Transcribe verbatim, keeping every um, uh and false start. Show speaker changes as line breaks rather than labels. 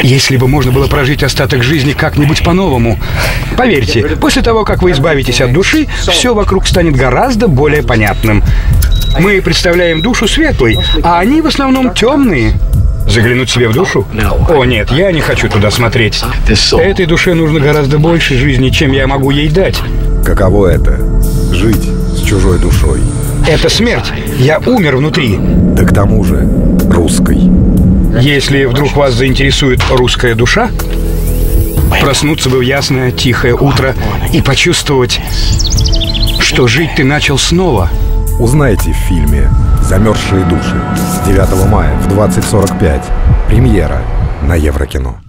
Если бы можно было прожить остаток жизни как-нибудь по-новому. Поверьте, после того, как вы избавитесь от души, все вокруг станет гораздо более понятным. Мы представляем душу светлой, а они в основном темные. Заглянуть себе в душу? О нет, я не хочу туда смотреть. Этой душе нужно гораздо больше жизни, чем я могу ей дать.
Каково это? Жить с чужой душой.
Это смерть. Я умер внутри.
Да к тому же русской.
Если вдруг вас заинтересует русская душа, проснуться бы в ясное, тихое утро и почувствовать, что жить ты начал снова.
Узнайте в фильме «Замерзшие души» с девятого мая в двадцать сорок пять. Премьера на Еврокино.